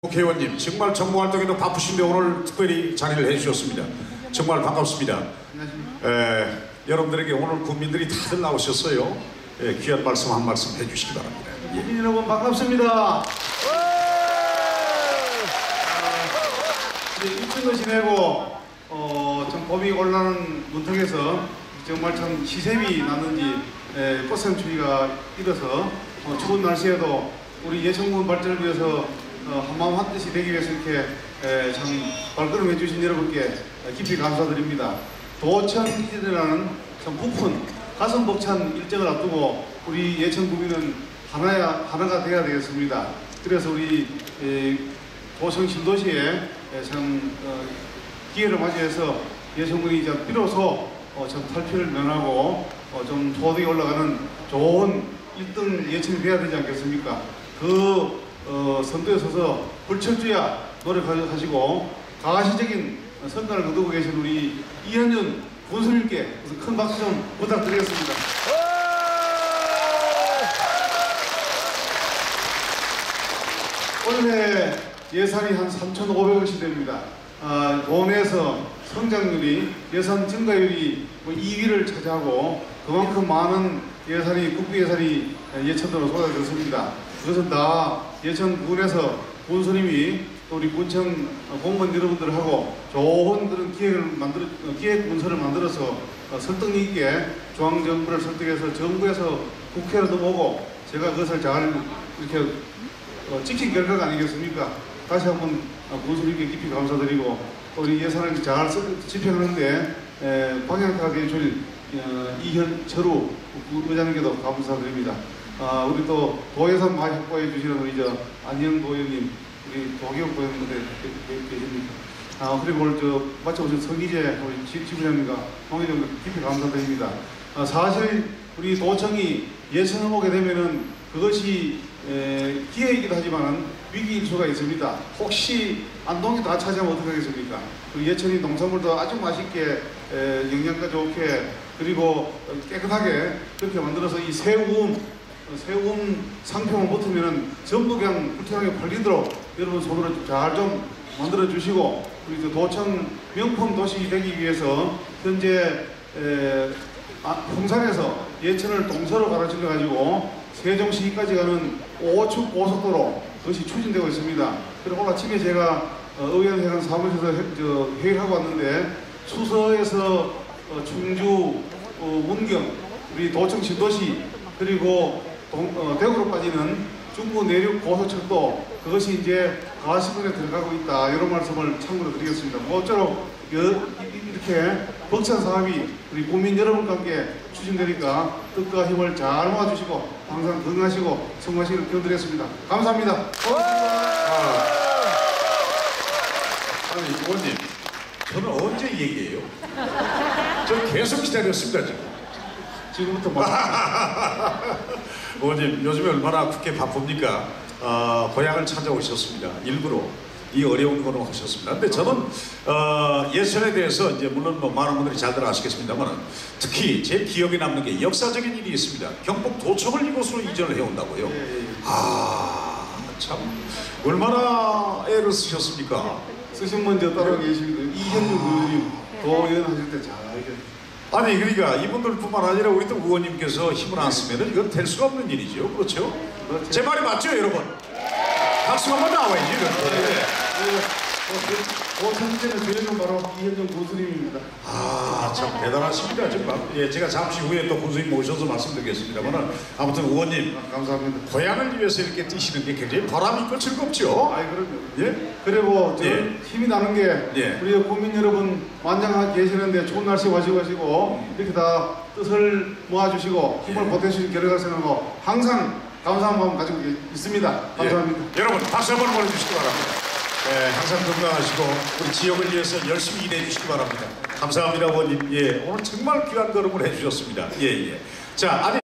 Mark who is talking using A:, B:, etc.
A: 국회의원님 정말 정무활동에도 바쁘신데 오늘 특별히 자리를 해주셨습니다. 정말 반갑습니다. 여러분들에게 오늘 국민들이 다들 나오셨어요. 귀한 말씀 한 말씀 해주시기 바랍니다.
B: 국민 여러분 반갑습니다. 이제 입춘도 지내고 참 봄이 올라오는 문턱에서 정말 참 시샘이 났는지 꽃샘 추위가 일어서 추운 날씨에도 우리 예천군 발전을 위해서 한마음 한뜻이 되기 위해서 이렇게 참 발걸음 해주신 여러분께 깊이 감사드립니다. 도천이라는 참 부푼 가슴 벅찬 일정을 앞두고 우리 예천구민은 하나가 되어야 되겠습니다. 그래서 우리 도청 신도시에 참 기회를 맞이해서 예천군이 이제 비로소 참 탈피를 면하고 좀 소득이 올라가는 좋은 1등 예천이 되어야 되지 않겠습니까? 그 선두에 서서 불철주야 노력하시고 가시적인 성과를 거두고 계신 우리 이현준 군수님께 큰 박수 좀 부탁드리겠습니다. 올해 예산이 한 3,500억씩 됩니다. 도내에서 성장률이 예산 증가율이 2위를 차지하고 그만큼 많은 예산이 국비 예산이 예천도로 쏟아졌습니다. 그것은 다 예천군에서 군수님이 또 우리 군청 공무원 여러분들하고 좋은 그런 기획 문서를 만들어서 설득력 있게 중앙정부를 설득해서 정부에서 국회로도 오고 제가 그것을 잘 이렇게 지킨 결과가 아니겠습니까? 다시 한번 군수님께 깊이 감사드리고 우리 예산을 잘 집행하는데 방향타게 해줄 이현철우 의장님께도 감사드립니다. 우리 또 도예산 많이 확보해 주시는 우리 안영 도의원님, 우리 도기영 도의원님들 계십니까? 그리고 오늘 마치 오신 서기재 우리 지부장님과 동의장님 깊이 감사드립니다. 사실 우리 도청이 예천을 오게 되면은 그것이 기회이기도 하지만은 위기일 수가 있습니다. 혹시 안동이 다 차지하면 어떻게 하겠습니까? 예천이 농산물도 아주 맛있게 영양가 좋게 그리고 깨끗하게 그렇게 만들어서 이 새우음 상품을 붙으면 전부 그냥 불편하게 팔리도록 여러분 손으로 잘 좀 만들어 주시고 우리 도청 명품 도시 되기 위해서 현재 홍산에서 예천을 동서로 갈아질러 가지고 세종시까지 가는 5축 고속도로 그것이 추진되고 있습니다. 그리고 오늘 아침에 제가 의원회관 사무실에서 회의를 하고 왔는데 수서에서 충주, 문경, 우리 도청 신도시 그리고 대구로 빠지는 중부 내륙 고속철도 그것이 이제 가시권에 들어가고 있다 이런 말씀을 참고로 드리겠습니다. 모쪼록 이렇게 벅찬 사업이 우리 국민 여러분과 함께 추진되니까 뜻과 힘을 잘 모아주시고 항상 건강하시고 성공하시기를 기원드리겠습니다. 감사합니다.
A: 아니 의원님 저는 언제 얘기해요? 저 계속 기다렸습니다
B: 지금부터
A: 의원님 요즘에 얼마나 국회 바쁩니까? 고향을 찾아오셨습니다. 일부러 이 어려운 거로 하셨습니다. 근데 저는 예천에 대해서 이제 물론 많은 분들이 잘들 아시겠습니다만 특히 제 기억에 남는 게 역사적인 일이 있습니다. 경북 도청을 이곳으로 이전을 해온다고요. 참 얼마나 애를 쓰셨습니까?
B: 쓰신 분 따로 계십니다. 이현준 의원님 도의원 하실 때 잘 알겠습니다.
A: 아니 그러니까 이분들뿐만 아니라 우리 또 의원님께서 힘을 안 쓰면 이건 될 수가 없는 일이죠. 그렇죠? 제 말이 맞죠 여러분? 박수 한번 나와야지
B: 도청제는 주인은 바로 이현준 군수님입니다.
A: 참 대단하십니다 정말. 제가 잠시 후에 또 군수님 모셔서 말씀드리겠습니다만 아무튼 의원님
B: 감사합니다.
A: 고향을 위해서 이렇게 뛰시는 게 굉장히 보람 있고 즐겁죠?
B: 그럼요. 그리고 힘이 나는 게 우리 국민 여러분 만장하게 계시는데 좋은 날씨 와주시고 이렇게 다 뜻을 모아주시고 힘을 보태주신 결과를 생각하고 항상 감사한 마음 가지고 있습니다. 감사합니다.
A: 여러분 박수 한번 보내주시기 바랍니다. 항상 건강하시고 우리 지역을 위해서 열심히 일해 주시기 바랍니다. 감사합니다 의원님. 오늘 정말 귀한 걸음을 해주셨습니다. 자 아니